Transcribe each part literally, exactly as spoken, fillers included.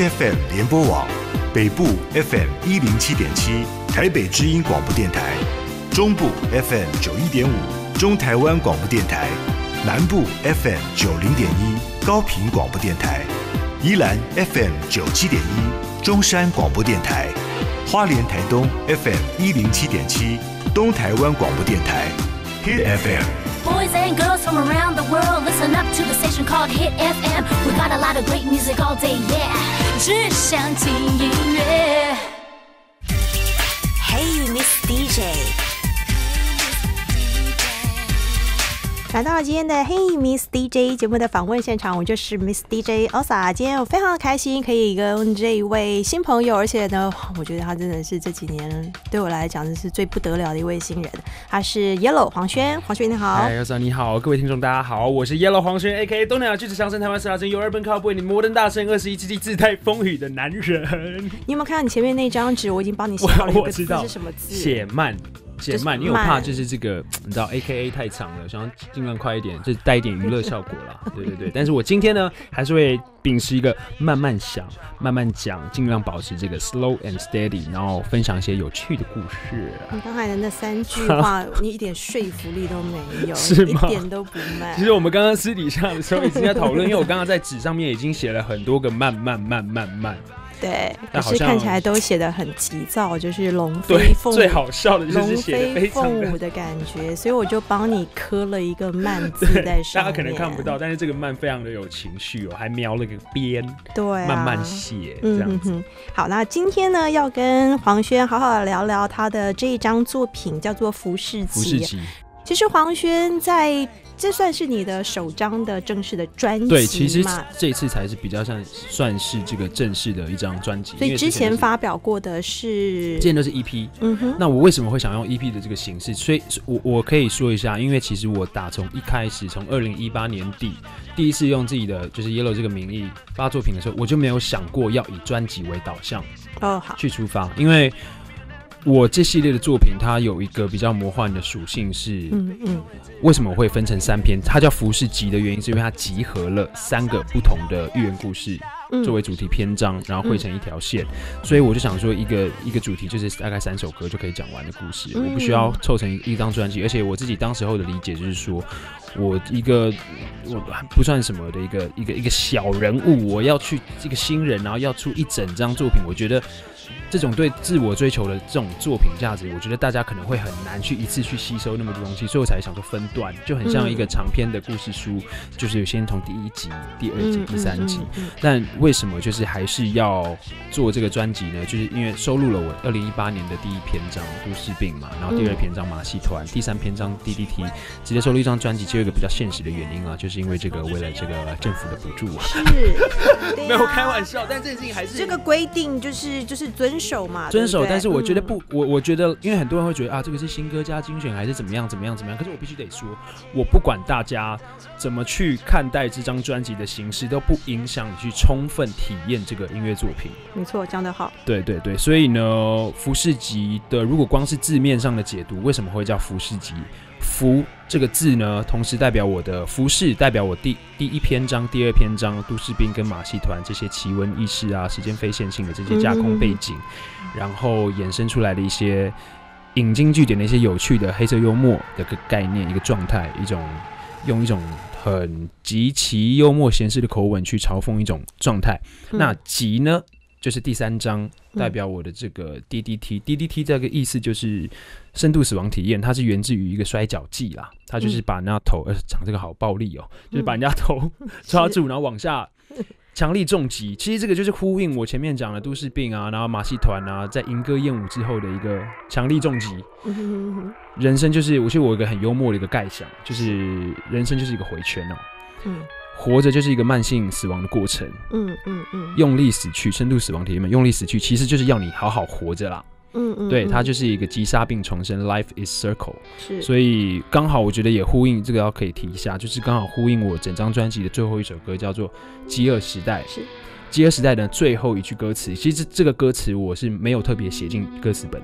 F M 联播网，北部 F M 一零七点七，台北之音广播电台，中部 F M 九一点五，中台湾广播电台，南部 F M 九零点一，高屏广播电台，宜兰 F M 九七点一，中山广播电台，花莲台东 F M 一零七点七，东台湾广播电台 Hit F M。Boys and girls from around the world, listen up to the station called Hit F M. We got a lot of great music all day, yeah. 只想听音乐。Hey, Miss D J。来到今天的 Hey Miss D J 节目的访问现场，我就是 Miss D J Elsa。今天我非常的开心，可以跟这一位新朋友，而且呢，我觉得他真的是这几年对我来讲，真是最不得了的一位新人。他是 Yellow 黄轩，黄轩你好。 嗨 Elsa 你好，各位听众大家好，我是 Yellow 黄轩 A K A 东南亚巨子强声台湾十大声优 Urban Cowboy， 你摩登大声二十一世纪自带风雨的男人。 你有没有看到你前面那张纸？我已经帮你写好了一个字是什么字？ 写慢。写慢，因为我怕就是这个，你知道 A K A 太长了，想要尽量快一点，就带一点娱乐效果啦。对对对，但是我今天呢，还是会秉持一个慢慢想、慢慢讲，尽量保持这个 slow and steady， 然后分享一些有趣的故事。 你刚才的那三句话，你一点说服力都没有， 是吗？ 一点都不慢。 其实我们刚刚私底下的时候已经在讨论，因为我刚刚在纸上面已经写了很多个慢慢慢慢慢。 对，可是看起来都写得很急躁，就是龙飞凤舞， 最好笑的就是写得非常的龙飞凤舞的感觉，所以我就帮你刻了一个慢字在上面。 大家可能看不到，但是这个慢非常的有情绪哦，还描了个边， 对、啊， 慢慢写这样子、 嗯。好，那今天呢，要跟黄轩好好的聊聊他的这一张作品，叫做《浮士集》。 浮士集， 其实黄轩在。这算是你的首张的正式的专辑吗？ 对，其实这一次才是比较像算是这个正式的一张专辑。 所以之前发表过的是， 之前都是 E P。嗯哼。那我为什么会想用 E P 的这个形式？所以我我可以说一下，因为其实我打从一开始，从二零一八年底第一次用自己的就是 Yellow 这个名义发作品的时候，我就没有想过要以专辑为导向哦，好去出发，因为。我这系列的作品，它有一个比较魔幻的属性是，嗯嗯，为什么我会分成三篇？它叫浮士集的原因，是因为它集合了三个不同的寓言故事作为主题篇章，然后汇成一条线。嗯、所以我就想说，一个一个主题就是大概三首歌就可以讲完的故事，嗯、我不需要凑成一张专辑。而且我自己当时候的理解就是说，我一个我不算什么的一个一个一个小人物，我要去一个新人，然后要出一整张作品，我觉得。这种对自我追求的这种作品价值，我觉得大家可能会很难去一次去吸收那么多东西，所以我才想说分段，就很像一个长篇的故事书，嗯、就是先从第一集、第二集、嗯、第三集。嗯嗯嗯、但为什么就是还是要做这个专辑呢？就是因为收录了我二零一八年的第一篇章《都市病》嘛，然后第二篇章《马戏团》，第三篇章 D D T， 直接收录一张专辑，其实有一个比较现实的原因啊，就是因为这个为了这个政府的补助啊，是没有开玩笑，但这件事情还是这个规定就是就是遵守嘛， 遵守。但是我觉得不，嗯、我我觉得，因为很多人会觉得啊，这个是新歌加精选还是怎么样怎么样怎么样。可是我必须得说，我不管大家怎么去看待这张专辑的形式，都不影响你去充分体验这个音乐作品。 没错，讲得好。 对对对，所以呢，浮士集的如果光是字面上的解读，为什么会叫浮士集？浮这个字呢，同时代表我的浮士，代表我第第一篇章、第二篇章，都市兵跟马戏团这些奇闻异事啊、时间非线性的这些架空背景，嗯、然后衍生出来的一些引经据典的一些有趣的黑色幽默的个概念、一个状态、一种用一种很极其幽默闲适的口吻去嘲讽一种状态。嗯、那集呢？就是第三章代表我的这个 D D T，D D T 这个意思就是深度死亡体验，它是源自于一个摔跤技啦，它就是把人家头，呃，讲这个好暴力哦，就是把人家头抓住，然后往下强力重击。其实这个就是呼应我前面讲的都市病啊，然后马戏团啊，在吟歌燕舞之后的一个强力重击。人生就是，我觉得我有一个很幽默的一个概想，就是人生就是一个回圈哦。嗯。活着就是一个慢性死亡的过程，嗯嗯嗯，用力死去，深度死亡体验，用力死去，其实就是要你好好活着啦，嗯嗯，对，它就是一个击杀并重生 ，Life is circle， 是，所以刚好我觉得也呼应这个，要可以提一下，就是刚好呼应我整张专辑的最后一首歌，叫做《饥饿时代》，是，《饥饿时代》的最后一句歌词，其实这个歌词我是没有特别写进歌词本的。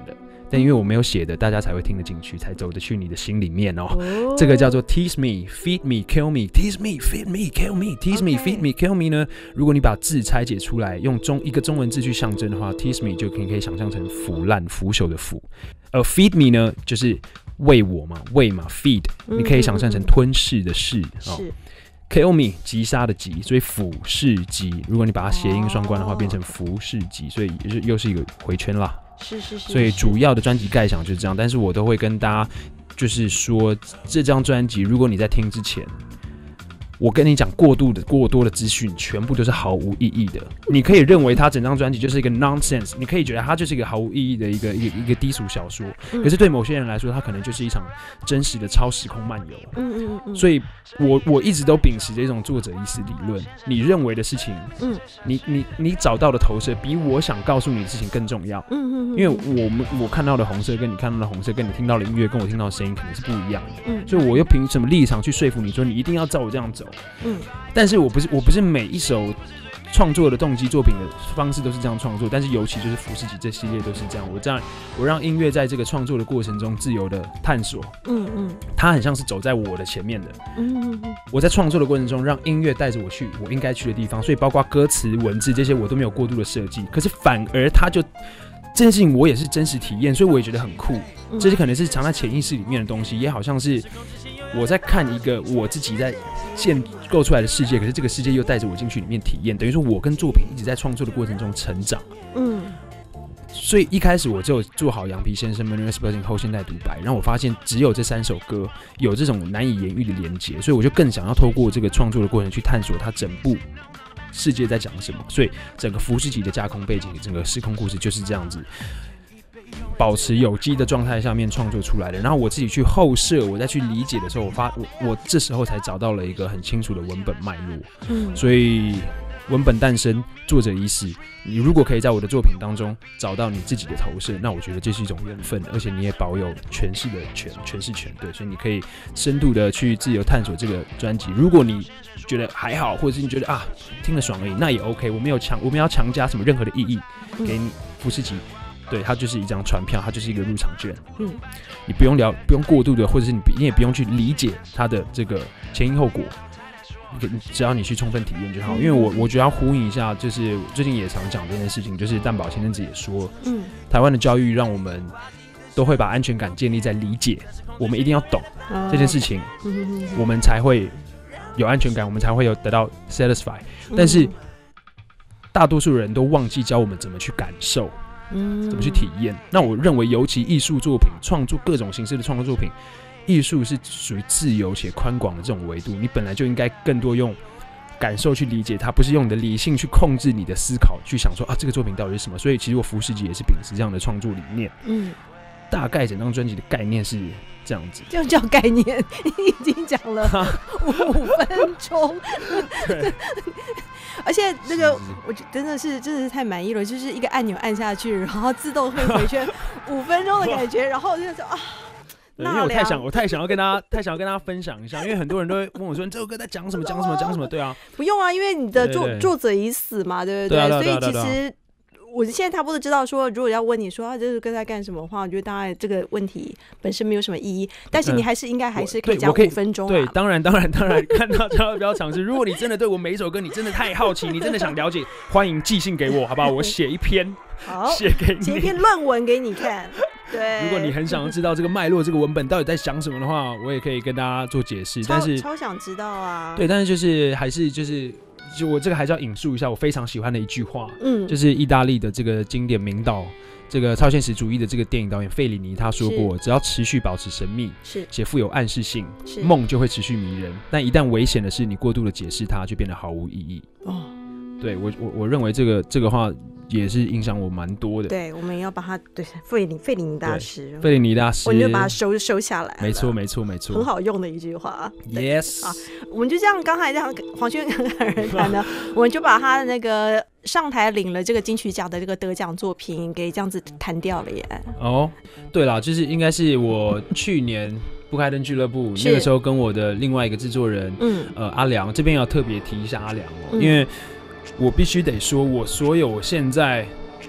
但因为我没有写的，大家才会听得进去，才走得去你的心里面哦。哦这个叫做 tease me, feed me, kill me, tease me, feed me, kill me, tease me, feed me, kill me 呢？如果你把字拆解出来，用中一个中文字去象征的话 ，tease me 就可以可以想象成腐烂、腐朽的腐，而 feed me 呢，就是喂我嘛，喂嘛 ，feed， 你可以想象成吞噬的噬哦。是 kill me 击杀的击，所以腐噬击。如果你把它谐音双关的话，变成服侍击，所以又是一个回圈啦。 是是是。 所以主要的专辑概想就是这样，但是我都会跟大家就是说，这张专辑如果你在听之前，我跟你讲过度的过多的资讯，全部都是毫无意义的。你可以认为它整张专辑就是一个 nonsense， 你可以觉得它就是一个毫无意义的一个一个一个低俗小说。嗯、可是对某些人来说，它可能就是一场真实的超时空漫游。嗯嗯嗯。所以我我一直都秉持着一种作者意识理论，你认为的事情，嗯，你你你找到的投射比我想告诉你的事情更重要。嗯嗯嗯。因为我们我看到的红色跟你看到的红色，跟你听到的音乐跟我听到的声音可能是不一样的。嗯。所以我又凭什么立场去说服你说你一定要照我这样走？嗯，但是我不是我不是每一首创作的动机作品的方式都是这样创作，但是尤其就是浮世纪这系列都是这样。我这样我让音乐在这个创作的过程中自由的探索，嗯嗯，它很像是走在我的前面的，嗯嗯嗯。我在创作的过程中让音乐带着我去我应该去的地方，所以包括歌词、文字这些我都没有过度的设计，可是反而它就。这件事情我也是真实体验，所以我也觉得很酷。这些可能是藏在潜意识里面的东西，也好像是我在看一个我自己在建构出来的世界，可是这个世界又带着我进去里面体验，等于说我跟作品一直在创作的过程中成长。嗯，所以一开始我就做好羊皮先生 Manuel Spalding 后现代独白，然后我发现只有这三首歌有这种难以言喻的连结，所以我就更想要透过这个创作的过程去探索它整部世界在讲什么，所以整个浮世纪的架空背景，整个时空故事就是这样子，保持有机的状态下面创作出来的。然后我自己去后设，我再去理解的时候，我发 我, 我这时候才找到了一个很清楚的文本脉络。嗯，所以文本诞生，作者已死。你如果可以在我的作品当中找到你自己的投射，那我觉得这是一种缘分，而且你也保有诠释的权，诠释权。对，所以你可以深度的去自由探索这个专辑。如果你觉得还好，或者是你觉得啊听了爽而已，那也 OK。我没有强，我们要强加什么任何的意义给你浮世纪。对，它就是一张船票，它就是一个入场券。嗯，你不用聊，不用过度的，或者是你你也不用去理解它的这个前因后果。只要你去充分体验就好，因为我我觉得要呼应一下，就是最近也常讲这件事情，就是蛋堡前阵子也说，嗯，台湾的教育让我们都会把安全感建立在理解，我们一定要懂这件事情，嗯、我们才会有安全感，我们才会有得到 satisfy。但是大多数人都忘记教我们怎么去感受，嗯，怎么去体验。那我认为，尤其艺术作品、创作各种形式的创作作品。艺术是属于自由且宽广的这种维度，你本来就应该更多用感受去理解它，不是用你的理性去控制你的思考，去想说啊这个作品到底是什么。所以其实我浮世纪也是秉持这样的创作理念。嗯，大概整张专辑的概念是这样子。这样叫概念，已经讲了五分钟。对。而且那个，我真的是真的是太满意了，就是一个按钮按下去，然后自动会回圈五分钟的感觉，然后我就说啊。 因为我太想，我太想要跟大家，太想要跟大家分享一下，因为很多人都会问我说：“你这首歌在讲什么？讲什么？讲什么？”对啊， 不用啊，因为你的作作者已死嘛，对不对？对对对对对，所以其实我现在差不多知道说，如果要问你说啊，这首歌在干什么的话，我觉得当然这个问题本身没有什么意义，但是你还是应该还是可以讲五分钟、啊。 对，当然当然当然，看到就要不要尝试。如果你真的对我每一首歌你真的太好奇，你真的想了解，欢迎寄信给我，好不好？我写一篇， 好， 写给你， 写一篇论文给你看。对， 如果你很想要知道这个脉络、这个文本到底在想什么的话，我也可以跟大家做解释。但是超想知道啊！ 对，但是就是还是就是，就我这个还是要引述一下我非常喜欢的一句话，嗯，就是意大利的这个经典名导，这个超现实主义的这个电影导演费里尼他说过，只要持续保持神秘，是且富有暗示性，梦就会持续迷人。但一旦危险的是你过度的解释它，就变得毫无意义。哦，对我我我认为这个这个话。也是影响我蛮多的。 对，我们要把它对费里费里尼大师， 费里尼大师， 我们就把它收收下来。 没错，没错，没错， 很好用的一句话。 Yes， 啊，我们就这样，刚才这样黄轩跟人谈呢，我们就把他的那个上台领了这个金曲奖的这个得奖作品给这样子弹掉了耶。哦， 对啦，就是应该是我去年。不开灯俱乐部那个时候跟我的另外一个制作人，嗯，呃，阿良这边要特别提一下阿良哦，嗯、因为我必须得说，我所有我现在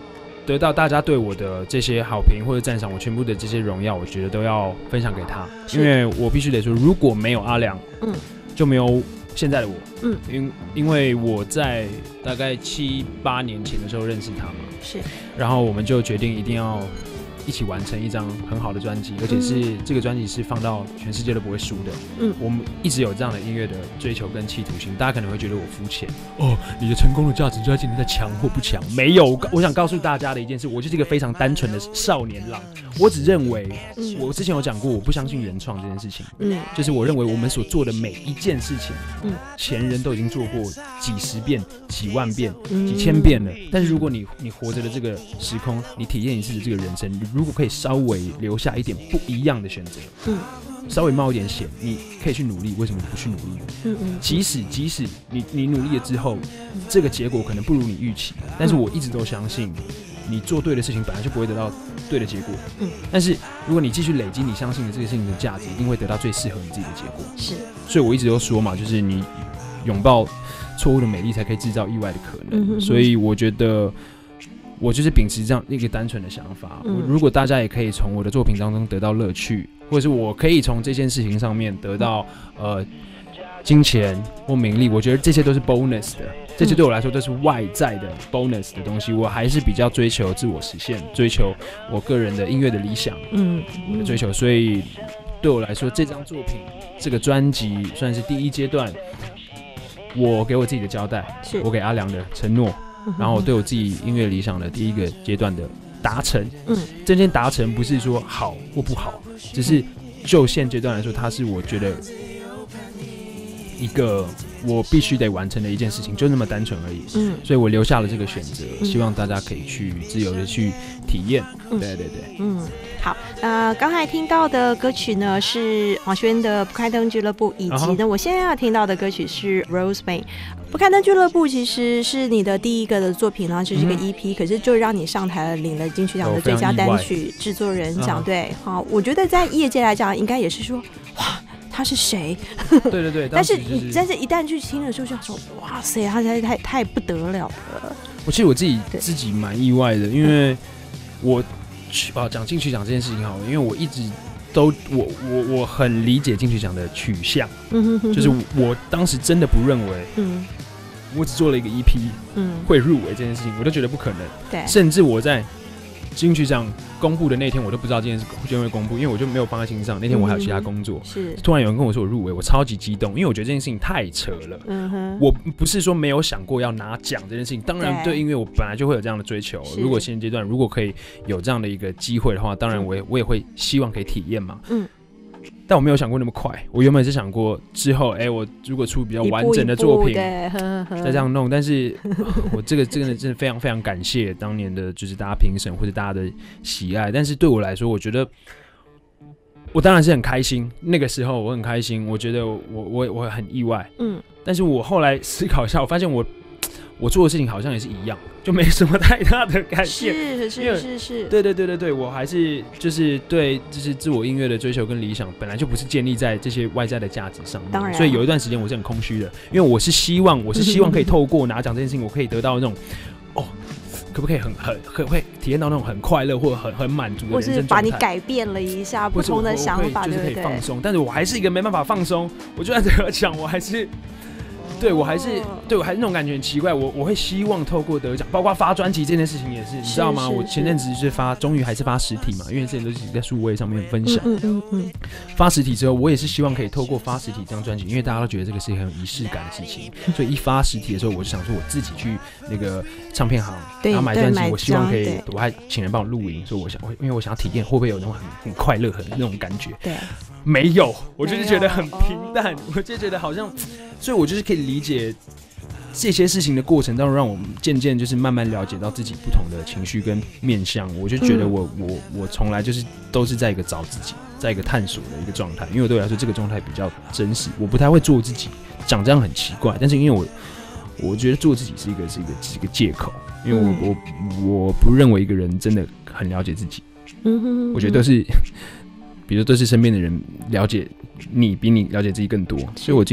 得到大家对我的这些好评或者赞赏，我全部的这些荣耀，我觉得都要分享给他，因为我必须得说，如果没有阿良，嗯，就没有现在的我，嗯，因因为我在大概七八年前的时候认识他嘛， 是， 然后我们就决定一定要一起完成一张很好的专辑，而且是、嗯、这个专辑是放到全世界都不会输的。嗯，我们一直有这样的音乐的追求跟企图心。大家可能会觉得我肤浅哦，你的成功的价值就在今天在强或不强？没有，我想告诉大家的一件事，我就是一个非常单纯的少年郎。我只认为，嗯、我之前有讲过，我不相信原创这件事情。嗯，就是我认为我们所做的每一件事情，嗯，前人都已经做过几十遍、几万遍、嗯、几千遍了。但是如果你你活着的这个时空，你体验一次的这个人生，如果可以稍微留下一点不一样的选择，嗯，稍微冒一点险，你可以去努力，为什么不去努力呢？嗯嗯，即使即使你你努力了之后，嗯、这个结果可能不如你预期，但是我一直都相信，你做对的事情本来就不会得到对的结果，嗯，但是如果你继续累积你相信的这个事情的价值，一定会得到最适合你自己的结果。是，所以我一直都说嘛，就是你拥抱错误的美丽，才可以制造意外的可能。嗯、哼哼，所以我觉得。我就是秉持这样一个单纯的想法，嗯、如果大家也可以从我的作品当中得到乐趣，或者是我可以从这件事情上面得到呃金钱或名利，我觉得这些都是 bonus 的，这些对我来说都是外在的 bonus 的东西。我还是比较追求自我实现，追求我个人的音乐的理想，嗯，的追求。所以对我来说，这张作品这个专辑算是第一阶段，我给我自己的交代，我给阿良的承诺。然后我对我自己音乐理想的第一个阶段的达成，嗯，这件达成不是说好或不好，只是就现阶段来说，它是我觉得一个我必须得完成的一件事情，就那么单纯而已。嗯，所以我留下了这个选择，嗯、希望大家可以去自由的去体验。嗯、对对对， 嗯，好，呃，刚才听到的歌曲呢是黄轩的《不开灯俱乐部》，以及呢、uh-huh. 我现在要听到的歌曲是 Rosemary。不开灯俱乐部其实是你的第一个的作品，然后就是一个 E P，、嗯、可是就让你上台了，领了金曲奖的最佳单曲制作人奖。对，好，我觉得在业界来讲，应该也是说，哇，他是谁？ 对对对。 但是你但是一旦去听的时候，就想说，哇塞，他才太太不得了了。 我其实我自己自己蛮意外的，因为我啊讲金曲奖这件事情好了，因为我一直。都我我我很理解金曲奖的取向，嗯、哼哼哼就是我当时真的不认为，嗯，我只做了一个 E P， 嗯，会入围这件事情，我都觉得不可能。对，甚至我在金曲奖公布的那天，我都不知道这件事就会公布，因为我就没有放在心上。那天我还有其他工作，嗯、是突然有人跟我说我入围，我超级激动，因为我觉得这件事情太扯了。嗯哼，我不是说没有想过要拿奖这件事情，当然对音乐我本来就会有这样的追求。如果现阶段如果可以有这样的一个机会的话，当然我也我也会希望可以体验嘛。嗯。但我没有想过那么快，我原本是想过之后，哎、欸，我如果出比较完整的作品，一步一步再这样弄。但是，我这个真的真的非常非常感谢当年的，就是大家评审或者大家的喜爱。但是对我来说，我觉得我当然是很开心，那个时候我很开心，我觉得我我我很意外，嗯。但是我后来思考一下，我发现我我做的事情好像也是一样。就没什么太大的改变， 是是是是， 对对对对对，我还是就是对就是自我音乐的追求跟理想，本来就不是建立在这些外在的价值上面，当然，所以有一段时间我是很空虚的，因为我是希望我是希望可以透过拿奖这件事情，我可以得到那种哦，可不可以很很可不可以体验到那种很快乐或者很很满足的人生状态， 或是把你改变了一下不同的想法， 就是可以放松，但是我还是一个没办法放松，我就算得奖，我还是。对我还是对我还是那种感觉很奇怪，我我会希望透过得奖，包括发专辑这件事情也是，你知道吗？我前阵子是发，终于还是发实体嘛，因为之前都是在数位上面分享。嗯嗯嗯。发实体之后，我也是希望可以透过发实体这张专辑，因为大家都觉得这个是一个很有仪式感的事情，所以一发实体的时候，我就想说我自己去那个唱片行，然后买专辑，我希望可以，我还请人帮我录音，所以我想，因为我想要体验会不会有那种很很快乐、很那种感觉。对。没有，我就是觉得很平淡，我就觉得好像，所以我就是可以理解这些事情的过程当中，让我们渐渐就是慢慢了解到自己不同的情绪跟面向。我就觉得我、嗯、我我从来就是都是在一个找自己，在一个探索的一个状态。因为对我来说，这个状态比较真实。我不太会做自己，讲这样很奇怪，但是因为我我觉得做自己是一个是一个是一个借口，因为我、嗯、我我不认为一个人真的很了解自己。嗯哼哼哼，我觉得都是。比如都是身边的人了解你，比你了解自己更多，所以我自己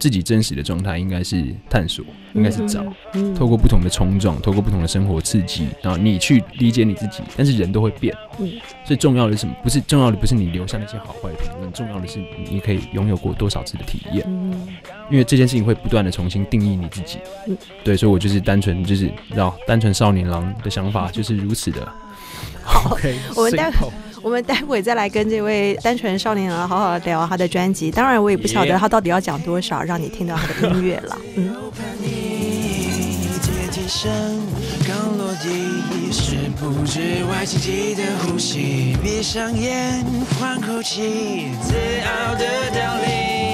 自己真实的状态应该是探索，应该是找， 嗯嗯、 透过不同的冲撞，透过不同的生活刺激，然后你去理解你自己。但是人都会变，嗯、所以重要的是什么？不是重要的不是你留下那些好坏的评论，重要的是你可以拥有过多少次的体验。嗯、因为这件事情会不断的重新定义你自己。嗯、对，所以我就是单纯就是让单纯少年郎的想法就是如此的。 好， okay, 我们待会我们待会再来跟这位单纯少年郎好好聊他的专辑。当然，我也不晓得他到底要讲多少，让你听到他的音乐了。嗯。刚落地，是不知外气息的呼吸，闭上眼，换口气，自傲的凋零。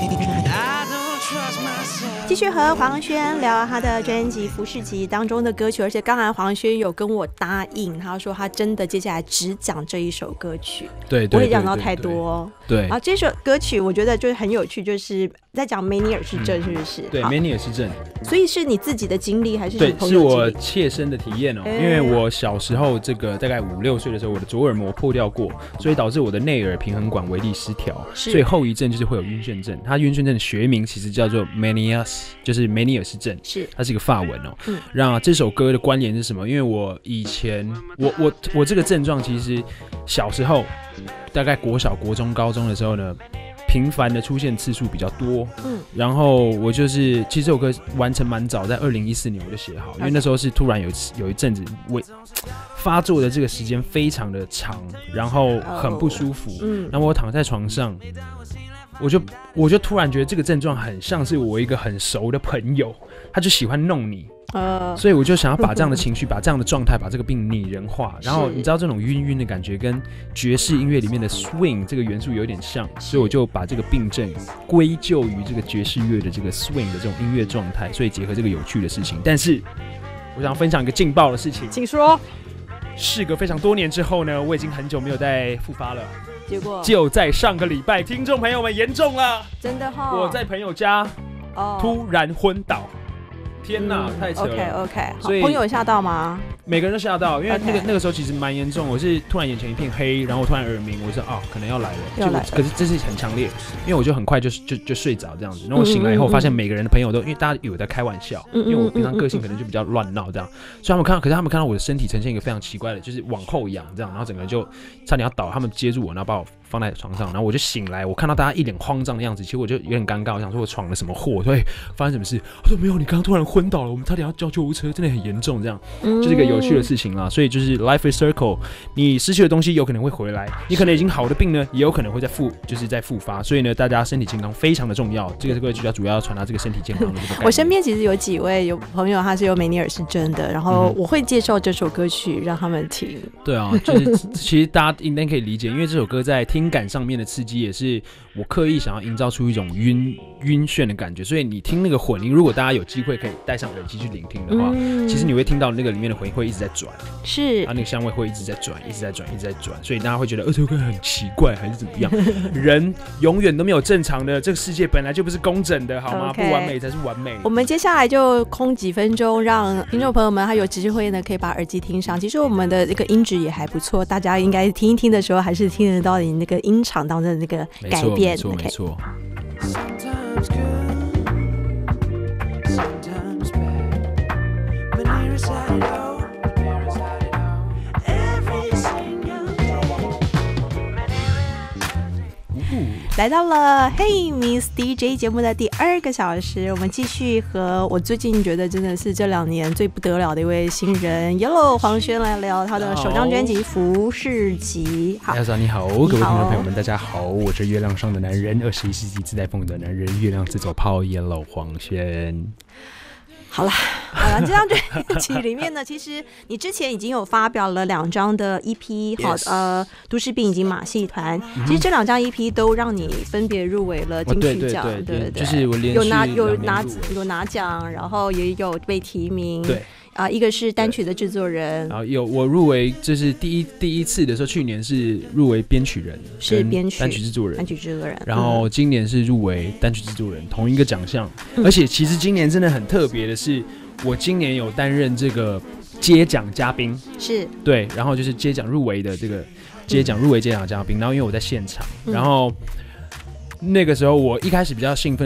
继续和黄轩聊他的专辑《浮士集》当中的歌曲，而且刚才黄轩有跟我答应，他说他真的接下来只讲这一首歌曲。 对， 对， 对， 对， 对， 对， 对， 对， 对， 对， 我也讲到太多。对，然后这首歌曲我觉得就是很有趣，就是在讲梅尼尔氏症，是不是？ 嗯、对，梅尼尔氏症。所以是你自己的经历还是？ 对，是我切身的体验哦。欸、因为我小时候这个大概五六岁的时候，我的左耳膜破掉过，所以导致我的内耳平衡管微粒失调，所以后遗症就是会有晕眩症。它晕眩症的学名其实叫做 Meniere's， 就是梅尼尔氏症，是它是一个法文哦。嗯，那这首歌的关联是什么？因为我以前我我我这个症状其实小时候大概国小、国中、高中的时候呢，频繁的出现次数比较多，嗯，然后我就是其实这首歌完成蛮早，在二零一四年我就写好，因为那时候是突然有有一阵子我发作的这个时间非常的长，然后很不舒服，嗯，然后我躺在床上，我就我就突然觉得这个症状很像是我一个很熟的朋友，他就喜欢弄你。Uh, 所以我就想要把这样的情绪把这样的状态把这个病拟人化，然后你知道这种晕晕的感觉跟爵士音乐里面的 swing 这个元素有点像，所以我就把这个病症归咎于这个爵士乐的这个 swing 的这种音乐状态，所以结合这个有趣的事情。但是我想分享一个劲爆的事情， 请说。 事隔非常多年之后呢，我已经很久没有再复发了， 结果就在上个礼拜，听众朋友们严重了， 真的哈、哦！ 我在朋友家、oh. 突然昏倒。天哪，嗯、太扯了 ！OK OK， 所以朋友有吓到吗？ 每个人都吓到，因为那个、okay. 那个时候其实蛮严重。我是突然眼前一片黑，然后我突然耳鸣，我说啊，可能要来了。 要来了， 可是这是很强烈，因为我就很快就就就睡着这样子。然后我醒来以后，发现每个人的朋友都，因为大家有在开玩笑，嗯、因为我平常个性可能就比较乱闹这样，所以他们看到，可是他们看到我的身体呈现一个非常奇怪的，就是往后仰这样，然后整个人就差点要倒，他们接住我，然后把我放在床上，然后我就醒来，我看到大家一脸慌张的样子，其实我就有点尴尬，我想说我闯了什么祸，所以发生什么事？他说没有，你刚刚突然昏倒了，我们差点要叫救护车，真的很严重，这样，就是一个有趣的事情啦。所以就是 life is circle， 你失去的东西有可能会回来，你可能已经好的病呢，也有可能会再复，就是再复发。所以呢，大家身体健康非常的重要。这个这个就主要传达这个身体健康的这个概念。 我身边其实有几位有朋友，他是有梅尼尔氏症的，然后我会介绍这首歌曲让他们听。 对啊，就是其实大家应该可以理解，因为这首歌在听感上面的刺激也是我刻意想要营造出一种晕晕眩的感觉。所以你听那个混音，如果大家有机会可以戴上耳机去聆听的话，嗯、其实你会听到那个里面的混音会一直在转， 是， 啊，那个香味会一直在转，一直在转，一直在转，所以大家会觉得，呃，这首歌很奇怪，还是怎么样？人永远都没有正常的，这个世界本来就不是工整的，好吗？ Okay. 不完美才是完美。 我们接下来就空几分钟，让听众朋友们还有机会呢，可以把耳机听上。其实我们的这个音质也还不错，大家应该听一听的时候，还是听得到你那个音场当中的那个改变。 没错，没错。 来到了 Hey Miss D J 节目的第二个小时，我们继续和我最近觉得真的是这两年最不得了的一位新人 Yellow 黄轩来聊他的首张专辑《浮士集》。好， 亚莎你好，各位听众朋友们，大家好，我是月亮上的男人，二十一世纪自带风的男人，月亮自走炮 Yellow 黄轩。 好了，好了，这张专辑里面呢，其实你之前已经有发表了两张的 E P， 好， yes. 呃，都市病以及马戏团，嗯、其实这两张 E P 都让你分别入围了金曲奖， 哦、对, 对, 对, 对, 对, 对， 就是我连续有拿有拿有拿奖，然后也有被提名， 对。 啊、呃，一个是单曲的制作人， 然后有我入围，就是第一第一次的时候，去年是入围编曲人， 是编曲单曲制作人， 单曲制作人， 然后今年是入围单曲制作人，同一个奖项、嗯，而且其实今年真的很特别的是，我今年有担任这个接奖嘉宾， 是对，然后就是接奖入围的这个接奖入围接奖嘉宾，然后因为我在现场，嗯、然后。那个时候我一开始比较兴奋的是，我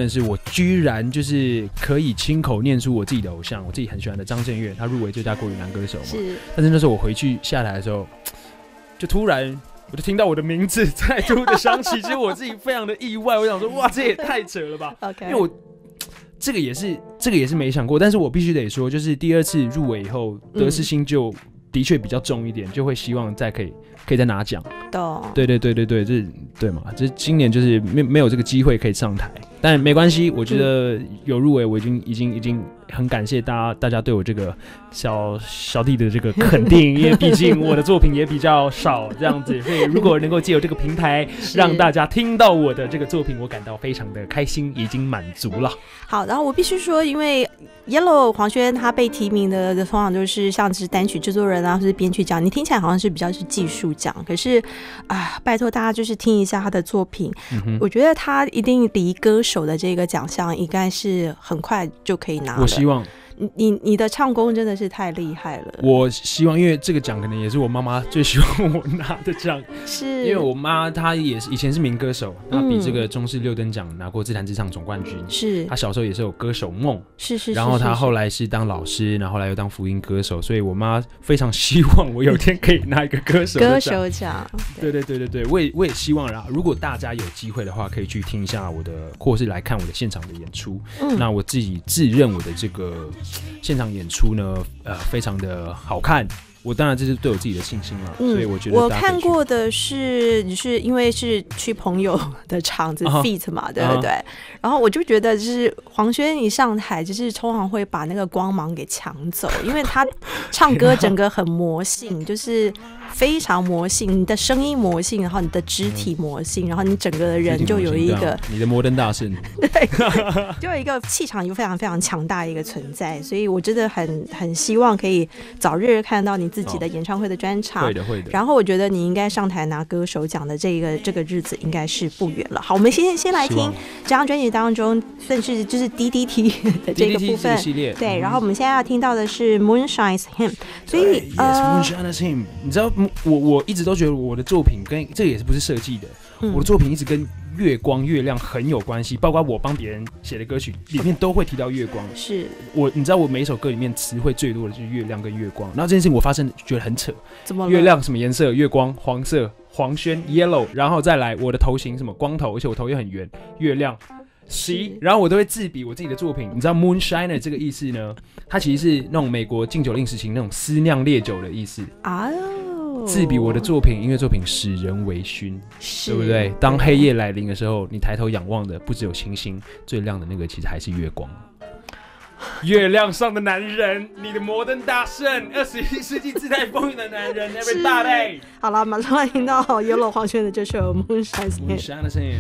居然就是可以亲口念出我自己的偶像，我自己很喜欢的张震岳，他入围最佳国语男歌手嘛。 是。 但是那时候我回去下台的时候，就突然我就听到我的名字再度的响起，其实我自己非常的意外，我想说哇，这也太扯了吧。 OK。 因为我这个也是这个也是没想过，但是我必须得说，就是第二次入围以后，得失心就的确比较重一点，就会希望再可以可以再拿奖。对对对对对，这对嘛？这今年就是没没有这个机会可以上台，但没关系，我觉得有入围，我已经已经已经很感谢大家大家对我这个小小弟的这个肯定，因为毕竟我的作品也比较少这样子，所以如果能够借由这个平台让大家听到我的这个作品，我感到非常的开心，已经满足了。 好，然后我必须说，因为 Yellow 黄轩他被提名的通常就是像是单曲制作人啊，或是编曲奖，你听起来好像是比较是技术奖，可是啊，拜托大家就是听一下他的作品，嗯、我觉得他一定离歌手的这个奖项应该是很快就可以拿了。 我希望。 你你的唱功真的是太厉害了。 我希望，因为这个奖可能也是我妈妈最希望我拿的奖， 是因为我妈她也是以前是民歌手，她比这个中视六等奖拿过自弹自唱总冠军， 是她小时候也是有歌手梦， 是 是, 是， 然后她后来是当老师，然后后来又当福音歌手，所以我妈非常希望我有一天可以拿一个歌手的歌手奖。 对对对对对，我也我也希望啦，如果大家有机会的话，可以去听一下我的，或是来看我的现场的演出。嗯、那我自己自认我的这个现场演出呢，呃，非常的好看。我当然这是对我自己的信心了，嗯、所以我觉得我看过的是，你是因为是去朋友的场子 feat 嘛， uh-huh. 对不对？ Uh-huh. 然后我就觉得，就是黄轩一上台，就是通常会把那个光芒给抢走，因为他唱歌整个很魔性，就是非常魔性，你的声音魔性，然后你的肢体魔性，然后你整个人就有一个你的摩登大圣， 对，就有一个气场，又非常非常强大的一个存在，所以我真的很很希望可以早日看到你自己的演唱会的专场， 会的会的。 然后我觉得你应该上台拿歌手奖的这个这个日子应该是不远了。好，我们先先来听这张专辑当中算是就是 D D T 的这个部分 D D T 系列， 对。然后我们现在要听到的是 Moonshine's Hymn， 所以 Yes Moonshine's Hymn， 你知道我我一直都觉得我的作品跟这个也是不是设计的、嗯，我的作品一直跟月光月亮很有关系，包括我帮别人写的歌曲里面都会提到月光。 是我，你知道我每一首歌里面词汇最多的就是月亮跟月光。然后这件事情我发现觉得很扯， 怎么了？ 月亮什么颜色？月光黄色，黄轩 yellow， 然后再来我的头型什么光头，而且我头也很圆，月亮。C， 然后我都会自比我自己的作品。你知道 Moonshiner 这个意思呢？它其实是那种美国禁酒令时期那种私酿烈酒的意思啊。自比我的作品，音乐作品使人微醺，对不对？当黑夜来临的时候，你抬头仰望的不只有星星，最亮的那个其实还是月光。月亮上的男人，你的摩登大圣，二十一世纪自带风云的男人 ，Everybody。 好了，马上来听到 Yellow 黄轩的这首 Moonshine's Hymn。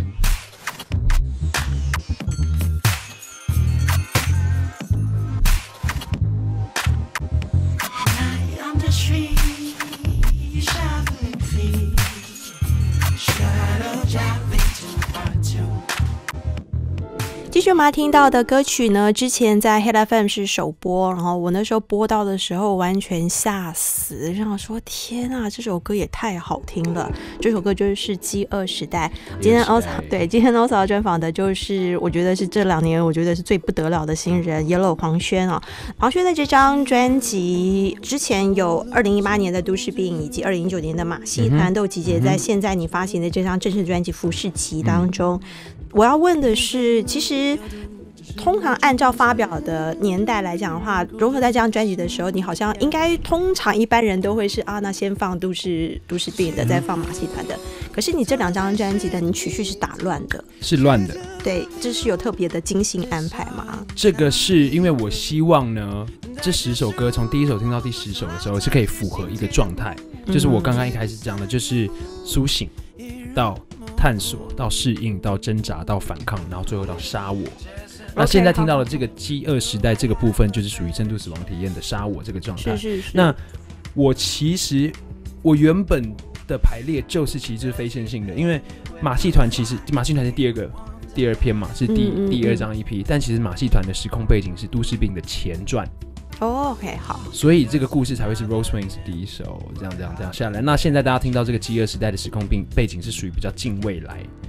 继续我们要听到的歌曲呢，之前在 Hit F M 是首播，然后我那时候播到的时候完全吓死，让我说天啊，这首歌也太好听了。这首歌就是《饥饿时代》。今天 Osa 对今天 Osa 专访的就是我觉得是这两年我觉得是最不得了的新人 Yellow 黄轩啊。黄轩的这张专辑之前有二零一八年的都市病以及二零一九年的马戏团都集结在现在你发行的这张正式专辑《浮士集》当中。我要问的是，其实通常按照发表的年代来讲的话，融合在这张专辑的时候，你好像应该通常一般人都会是啊，那先放都市都市病的，再放马戏团的。可是你这两张专辑的，你曲序是打乱的， 是乱的。 对，这是有特别的精心安排吗？ 这个是因为我希望呢，这十首歌从第一首听到第十首的时候，是可以符合一个状态，就是我刚刚一开始讲的，就是苏醒到探索到适应到挣扎到反抗，然后最后到杀我。那现在听到的这个饥饿时代这个部分，就是属于深度死亡体验的杀我这个状态。 是是是。 那我其实我原本的排列就是其实是非线性的，因为马戏团其实马戏团是第二个第二篇嘛，是第、嗯嗯嗯、第二张 E P， 但其实马戏团的时空背景是都市病的前传。 哦 ，OK， 好， 所以这个故事才会是 Rose Wings 第一首，这样这样这样下来。那现在大家听到这个饥饿时代的时空背景是属于比较近未来，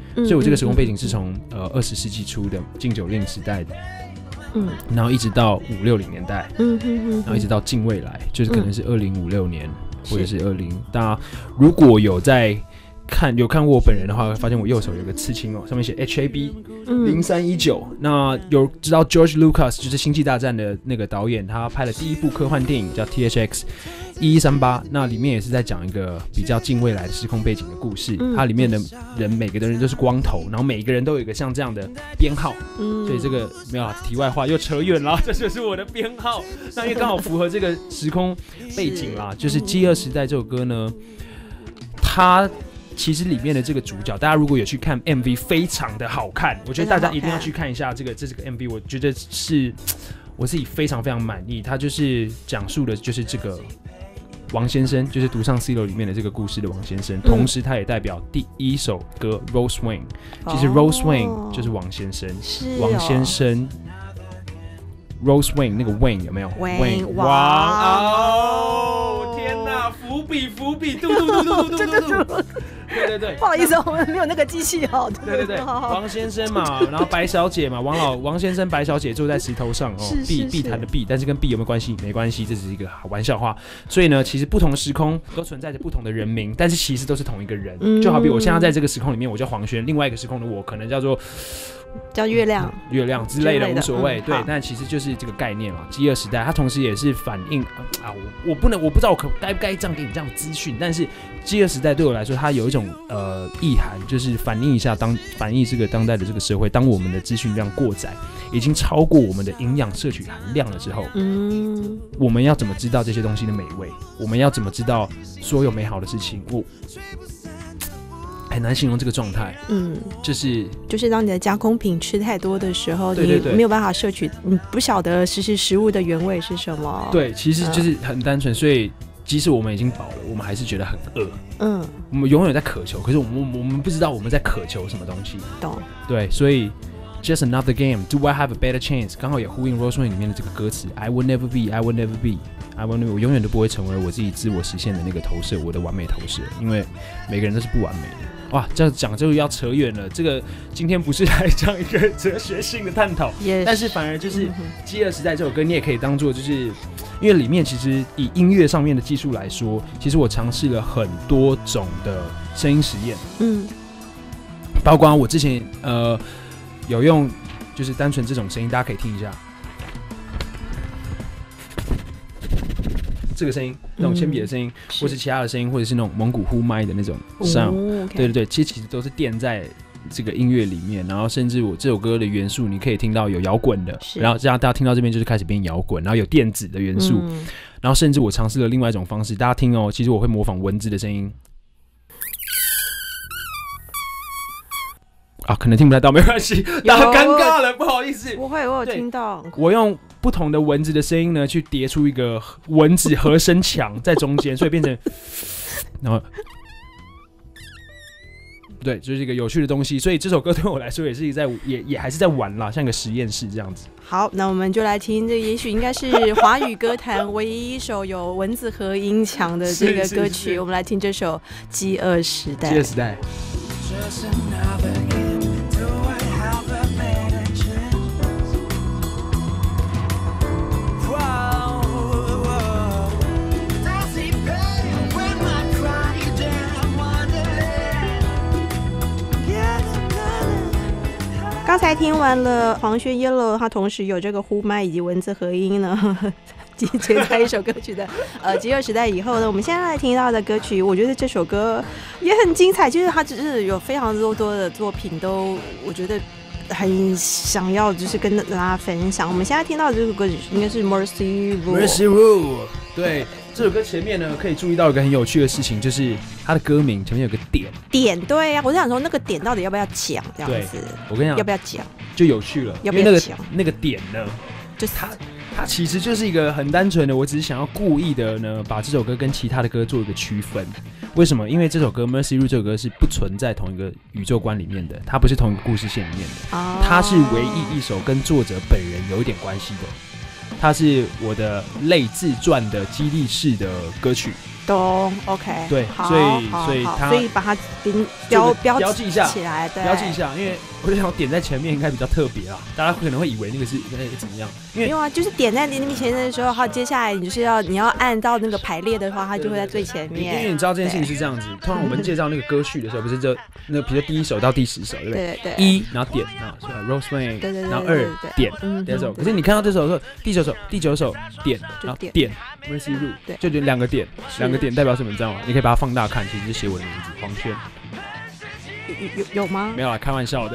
嗯、所以我这个时空背景是从呃二十世纪初的禁酒令时代的。嗯，然后一直到五六零年代，嗯哼哼，然后一直到近未来，就是可能是二零五六年，或者是二零。大家如果有在看有看过我本人的话，会发现我右手有个刺青哦，上面写 H A B 零三一九。那有知道 George Lucas 就是《星际大战》的那个导演，他拍了第一部科幻电影叫 T H X 一一三八，那里面也是在讲一个比较近未来的时空背景的故事。嗯、它里面的人每个人都是光头，然后每个人都有一个像这样的编号。嗯，所以这个没有啦，题外话又扯远了，这就是我的编号。那因为刚好符合这个时空背景啦，就是《饥饿时代》这首歌呢，它其实里面的这个主角，大家如果有去看 M V， 非常的好看，我觉得大家一定要去看一下这个这是个 M V， 我觉得是我自己非常非常满意。它就是讲述的就是这个王先生，就是独上 C 楼里面的这个故事的王先生，同时他也代表第一首歌 Rose Wing， 其实 Rose Wing 就是王先生， 哦、 王先生 Rose Wing 那个 Wing 有没有 ？Wing 王哦，天哪，伏笔伏笔，嘟嘟嘟嘟嘟嘟嘟。对对对， 不好意思，我们没有那个机器哦。 对对对，王先生嘛，然后白小姐嘛，王老王先生白小姐坐在石头上哦，碧碧潭的碧，但是跟碧有没有关系？没关系，这只是一个玩笑话。所以呢，其实不同的时空都存在着不同的人名，但是其实都是同一个人。嗯、就好比我现在在这个时空里面，我叫黄轩，另外一个时空的我可能叫做叫月亮、 月亮之类的，无所谓。嗯、对，但其实就是这个概念嘛。饥饿时代，它同时也是反映啊，我我不能，我不知道我可该不该这样给你这样资讯，但是饥饿时代对我来说，它有一种呃意涵，就是反映一下当反映这个当代的这个社会，当我们的资讯量过载，已经超过我们的营养摄取含量了之后，嗯，我们要怎么知道这些东西的美味？我们要怎么知道所有美好的事情？我很难形容这个状态，嗯，就是就是当你的加工品吃太多的时候， 对对对， 你没有办法摄取，你不晓得实时食物的原味是什么。 对，其实就是很单纯，所以即使我们已经饱了，我们还是觉得很饿。嗯，我们永远在渴求，可是我们我们不知道我们在渴求什么东西。 懂。 对，所以 Just another game. Do I have a better chance? 刚好也呼应 Rose Wing 里面的这个歌词 I will never be, I will never be, I will never. 我永远都不会成为我自己自我实现的那个投射，我的完美投射，因为每个人都是不完美的。哇，这样讲就要扯远了。这个今天不是来讲一个哲学性的探讨， yes. 但是反而就是《饥饿时代》这首歌，你也可以当做就是，因为里面其实以音乐上面的技术来说，其实我尝试了很多种的声音实验，嗯，包括我之前呃有用就是单纯这种声音，大家可以听一下。这个声音，那种铅笔的声音、嗯，或是其他的声音，或者是那种蒙古呼麦的那种 sound，、哦 okay、对对对，其实其实都是垫在这个音乐里面，然后甚至我这首歌的元素，你可以听到有摇滚的，然后这样大家听到这边就是开始变摇滚，然后有电子的元素、嗯，然后甚至我尝试了另外一种方式，大家听哦，其实我会模仿蚊子的声音。啊，可能听不太到，没关系，大家尴尬了，不好意思。 不会，我有听到。 我用不同的蚊子的声音呢，去叠出一个蚊子和声墙在中间，所以变成，然后，对，就是一个有趣的东西。所以这首歌对我来说也是在，也也还是在玩啦，像个实验室这样子。 好，那我们就来听这，也许应该是华语歌坛唯一一首有蚊子和音墙的这个歌曲。是是是，我们来听这首《饥饿时代》。 饥饿时代。 刚才听完了黄轩 Yellow， 他同时有这个呼麦以及文字合音呢，集结在一首歌曲的呃《饥饿时代》以后呢，我们现在来听到的歌曲，我觉得这首歌也很精彩，就是它只是有非常多多的作品都，我觉得很想要就是跟大家分享。我们现在听到的这首歌曲应该是 Mercy Rule。Mercy Rule， 对。这首歌前面呢，可以注意到一个很有趣的事情，就是它的歌名前面有个点。点， 对呀、啊，我就想说那个点到底要不要讲这样子？ 我跟你讲， 要不要讲就有趣了。 要不要讲？ 那个那个点呢，就是它，它其实就是一个很单纯的，我只是想要故意的呢，把这首歌跟其他的歌做一个区分。为什么？因为这首歌《Mercy Rule》这首歌是不存在同一个宇宙观里面的，它不是同一个故事线里面的，哦、它是唯一一首跟作者本人有一点关系的。它是我的类自传的激励式的歌曲， 懂 OK 对， 好所以好所以他好所以把它标标标记一下起来，对， 标记一下，因为我就想点在前面应该比较特别啦，大家可能会以为那个是那个怎么样，因为没有啊，就是点在你那边前面的时候，好，接下来你就是要你要按到那个排列的话，它就会在最前面。 因为你知道这件事情是这样子，通常我们介绍那个歌序的时候，不是就那比如第一首到第十首，对不对？ 对对。 一，然后点，然后 Rosemary， 对对对， 然后二点，第二首。可是你看到这首的时候，第九首、第九首点，然后点 Mercy Ru， 就就两个点，两个点代表什么？你知道吗？你可以把它放大看，其实是写我的名字黄轩。 有有有吗？ 没有啦，开玩笑的。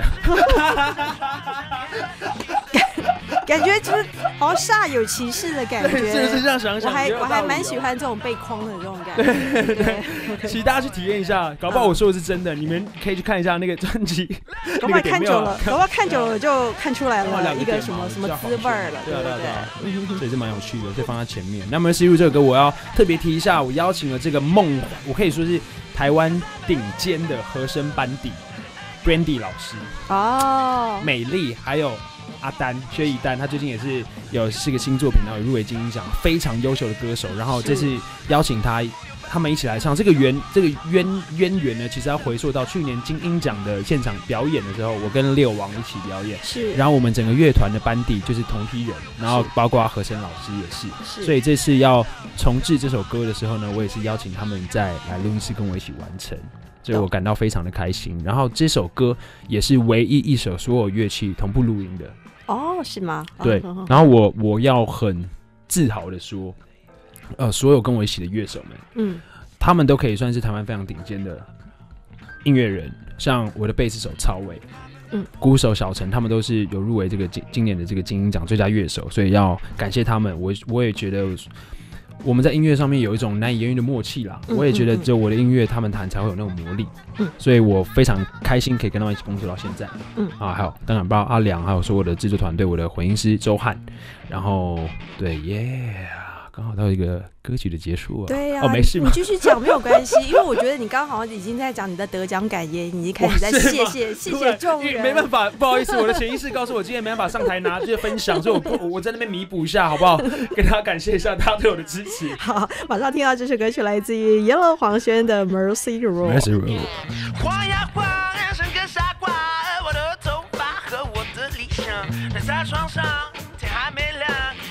感觉就是好像煞有其事的感觉， 是不是这样想想？ 我还我还蛮喜欢这种被框的这种感觉。 对对对，请大家去体验一下，搞不好我说的是真的，你们可以去看一下那个专辑。 搞不好看久了，搞不好看久了就看出来了一个什么什么滋味了，对对对， 所以是蛮有趣的，所以放在前面。那么《Mercy Ru》这首歌，我要特别提一下，我邀请了这个梦，我可以说是台湾顶尖的和声班底 ，Brandy 老师哦，美丽还有。阿丹薛逸丹，他最近也是有是个新作品，然后有入围金鹰奖，非常优秀的歌手。然后这次邀请他，他们一起来唱这个缘，这个渊渊源呢，其实要回溯到去年金鹰奖的现场表演的时候，我跟六王一起表演。 是。 然后我们整个乐团的班底就是同批人，然后包括和声老师也是。是。所以这次要重制这首歌的时候呢，我也是邀请他们再来录音室跟我一起完成。所以我感到非常的开心。然后这首歌也是唯一一首所有乐器同步录音的。 哦，是吗？ 对。哦、然后我我要很自豪的说，呃，所有跟我一起的乐手们，嗯，他们都可以算是台湾非常顶尖的音乐人。像我的贝斯手曹伟，嗯，鼓手小陈，他们都是有入围这个今今年的这个金鹰奖最佳乐手，所以要感谢他们。我我也觉得。我们在音乐上面有一种难以言喻的默契啦，嗯、我也觉得只有我的音乐他们弹才会有那种魔力，嗯，所以我非常开心可以跟他们一起工作到现在，嗯啊，还有当然包括阿良，还有说我的制作团队，我的混音师周汉，然后对耶。刚好到一个歌曲的结束啊！ 对呀、 啊，哦，没事， 你继续讲没有关系，因为我觉得你刚好已经在讲你的得奖感言，你已经开始在谢谢谢谢众人。 没办法，不好意思，我的潜意识告诉我今天没办法上台拿这些分享，所以我我在那边弥补一下，好不好？跟大家感谢一下大家对我的支持。 好，马上听到这首歌曲来自于Yellow黄轩的 Mercy Ru。Mercy Ru。 晃呀晃，像个傻瓜，我的头发和我的理想，躺在床上，天还没亮。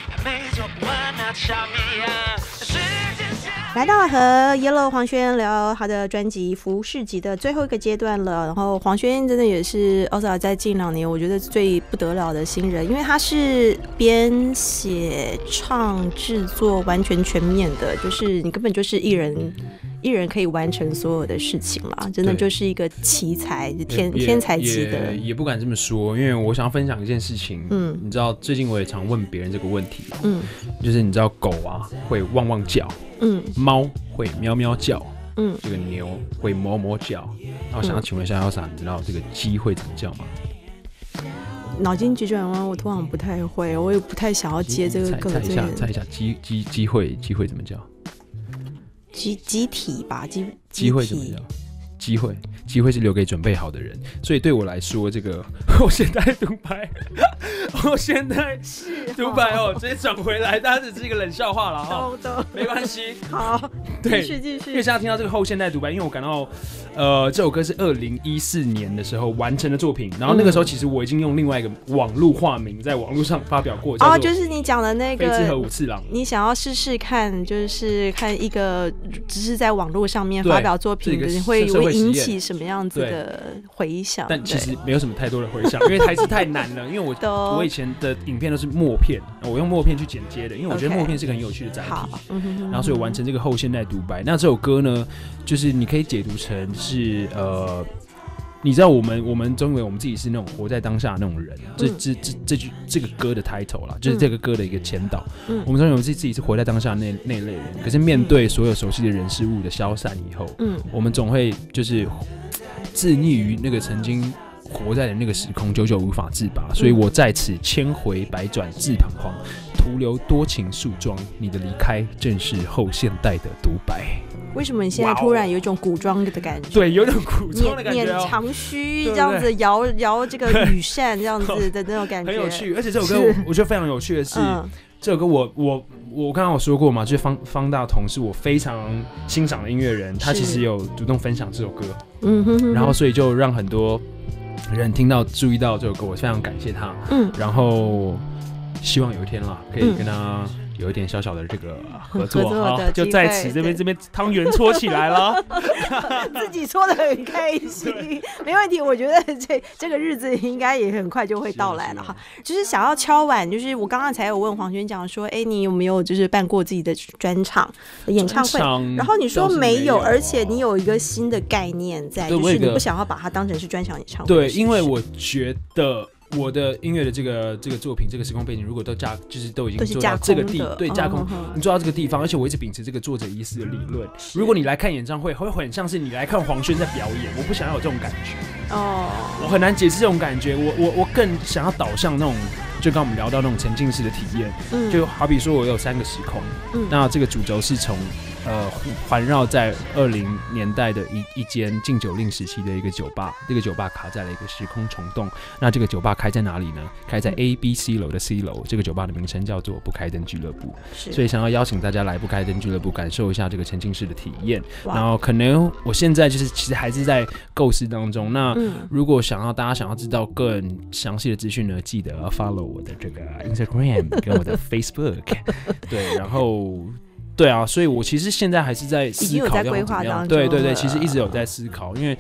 来到了和 Yellow 黄轩聊他的专辑《浮士集》的最后一个阶段了。然后黄轩真的也是 Osa 在近两年我觉得最不得了的新人，因为他是编写、唱、制作完全全面的，就是你根本就是一人一人可以完成所有的事情啦，真的就是一个奇才，天天才级的。 也, 也不敢这么说，因为我想要分享一件事情。嗯，你知道最近我也常问别人这个问题。嗯，就是你知道狗啊会汪汪叫，嗯，猫会喵喵叫，嗯，这个牛会哞哞叫。那我想要请问一下Elsa，你知道这个鸡会怎么叫吗？ 脑筋急转弯，我通常不太会，我也不太想要接这个梗。 猜一下，猜一下，鸡鸡鸡会鸡会怎么叫？ 机机体吧，机机会怎么样？机会，机会是留给准备好的人。所以对我来说，这个后现代独白，后现代独白哦，直接转回来，大家只是一个冷笑话了哈，没关系。 好， 对， 继续继续。 因为现在听到这个后现代独白，因为我感到，呃，这首歌是二零一四年的时候完成的作品，然后那个时候其实我已经用另外一个网络化名在网络上发表过。 哦，就是你讲的那个飞之和武次郎。 你想要试试看，就是看一个只是在网络上面发表作品的人会会引起什么样子的回响？ 但其实没有什么太多的回响，因为台词太难了。因为我我以前的影片都是默片，我用默片去剪接的，因为我觉得默片是个很有趣的载体。嗯、然后所以我完成这个后现代独白。那这首歌呢，就是你可以解读成是呃。你知道我们我们总以为我们自己是那种活在当下的那种人，嗯、这这这这句这个歌的 title 啦，就是这个歌的一个前导。嗯、我们总以为自己自己是活在当下那那类人，可是面对所有熟悉的人事物的消散以后，嗯、我们总会就是自溺于那个曾经活在的那个时空，久久无法自拔。所以我在此千回百转自彷徨，徒留多情树桩。你的离开正是后现代的独白。 为什么你现在突然有一种古装的感觉？ 对，有点古装的感觉、哦， 捻长须这样子摇摇这个羽扇这样子的那种感觉， 很有趣。而且这首歌我觉得非常有趣的是，嗯、这首歌我我我刚刚有说过嘛，就是方方大同是我非常欣赏的音乐人，他其实有主动分享这首歌，嗯哼哼，然后所以就让很多人听到注意到这首歌，我非常感谢他，嗯，然后希望有一天啦，可以跟他有一点小小的这个合作， 合作就在此这边这边汤圆搓起来了， 自己搓得很开心，没问题。我觉得这这个日子应该也很快就会到来了哈。就是想要敲碗，就是我刚刚才有问黄轩讲说，哎，你有没有就是办过自己的专场演唱会？然后你说没有，而且你有一个新的概念在，就是你不想要把它当成是专场演唱会。 对，因为我觉得。我的音乐的这个这个作品，这个时空背景，如果都架，就是都已经做到这个地，对架空，你做到这个地方，而且我一直秉持这个作者已死的理论。如果你来看演唱会，会很像是你来看黄轩在表演，我不想要有这种感觉。哦，我很难解释这种感觉。我我我更想要导向那种，就刚我们聊到那种沉浸式的体验。嗯，就好比说我有三个时空，嗯，那这个主轴是从。呃，环绕在二零年代的一一间禁酒令时期的一个酒吧，这个酒吧卡在了一个时空虫洞。那这个酒吧开在哪里呢？开在 A、B、C 楼的 C 楼。这个酒吧的名称叫做不开灯俱乐部。所以想要邀请大家来不开灯俱乐部，感受一下这个沉浸式的体验。然后可能我现在就是其实还是在构思当中。那如果想要大家想要知道更详细的资讯呢，记得 follow 我的这个 Instagram 跟我的 Facebook。对，然后。对啊，所以我其实现在还是在思考要怎么样，已经有在规划当中。对对对，其实一直有在思考，因为，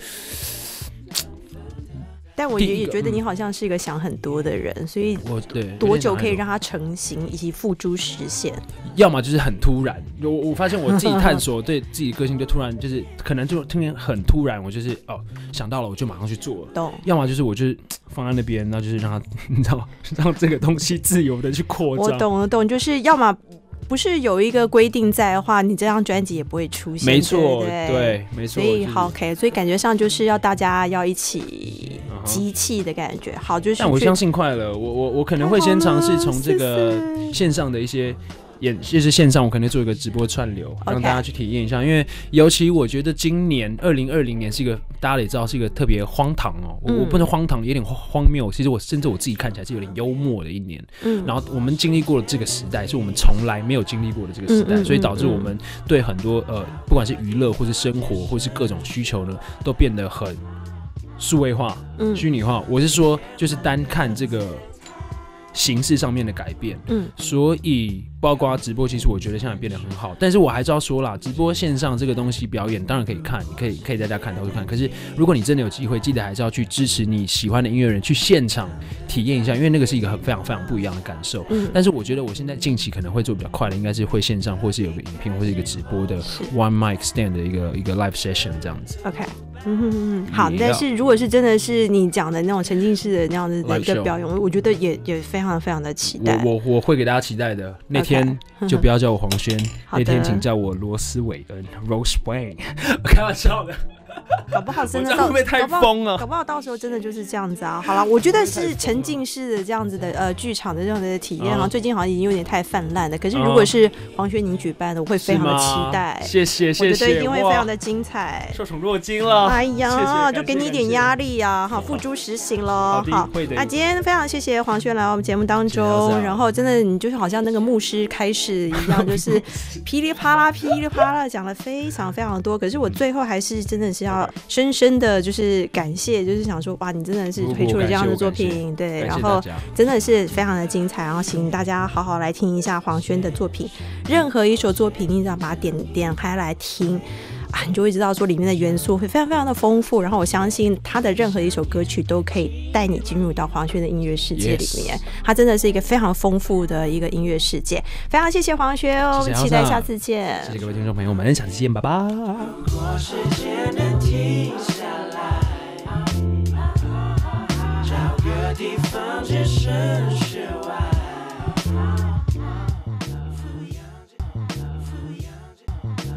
但我也也觉得你好像是一个想很多的人，所以我对多久可以让它成型以及付诸实现？ 要么就是很突然，我我发现我自己探索对自己的个性就突然就是可能就突然很突然，我就是哦想到了我就马上去做了。懂。要么就是我就是放在那边，那就是让它你知道让这个东西自由的去扩张。 我懂我懂，就是要么。不是有一个规定在的话，你这张专辑也不会出现。 没错， 对， 对，没错。 所以好 ，OK， 所以感觉上就是要大家要一起集气的感觉。好，就是。 但我相信快了，我我我可能会先尝试从这个线上的一些。也就是线上，我可能做一个直播串流， okay. 让大家去体验一下。因为尤其我觉得今年二零二零年是一个大家也知道是一个特别荒唐哦，嗯、我不能荒唐，有点荒谬。其实我甚至我自己看起来是有点幽默的一年。嗯，然后我们经历过了这个时代，是我们从来没有经历过的这个时代，嗯嗯嗯嗯所以导致我们对很多呃，不管是娱乐或是生活或是各种需求呢，都变得很数位化、虚拟化。我是说，就是单看这个。形式上面的改变，嗯，所以包括直播，其实我觉得现在变得很好。但是我还是要说啦，直播线上这个东西表演当然可以看，你可以可以在家看到处看。可是如果你真的有机会，记得还是要去支持你喜欢的音乐人，去现场体验一下，因为那个是一个很非常非常不一样的感受。嗯，但是我觉得我现在近期可能会做比较快的，应该是会线上，或是有个影片，或是一个直播的 one mic stand 的一个一个 live session 这样子。 OK。嗯哼哼好，但是如果是真的是你讲的那种沉浸式的那样子的一个表演，我觉得也也非常非常的期待。 我我我会给大家期待的。那天就不要叫我黄轩，那天请叫我罗斯韦恩 （Rose Wayne）。我开玩笑的。 搞不好真的会不会太疯了？ 搞不好到时候真的就是这样子啊！好了，我觉得是沉浸式的这样子的呃剧场的这样的体验啊，最近好像已经有点太泛滥了。可是如果是黄轩宁举办的，我会非常的期待。 谢谢谢谢， 我觉得一定会非常的精彩。 受宠若惊了， 哎呀，謝謝就给你一点压力啊！好，付诸实行咯。好，那今天非常谢谢黄轩来我们节目当中，然后真的你就是好像那个牧师开始一样，就是噼里啪啦噼里啪啦讲了非常非常多。可是我最后还是真的是要深深的就是感谢，就是想说哇，你真的是推出了这样的作品，对，然后真的是非常的精彩，然后请大家好好来听一下黄轩的作品，任何一首作品你只要把它点点开来听啊，你就会知道说里面的元素会非常非常的丰富，然后我相信他的任何一首歌曲都可以带你进入到黄轩的音乐世界里面， yes. 他真的是一个非常丰富的一个音乐世界。非常谢谢黄轩哦，期待下次见。 谢谢各位听众朋友们，下次见，拜拜。如果时间能停下来，找个地方只剩下我。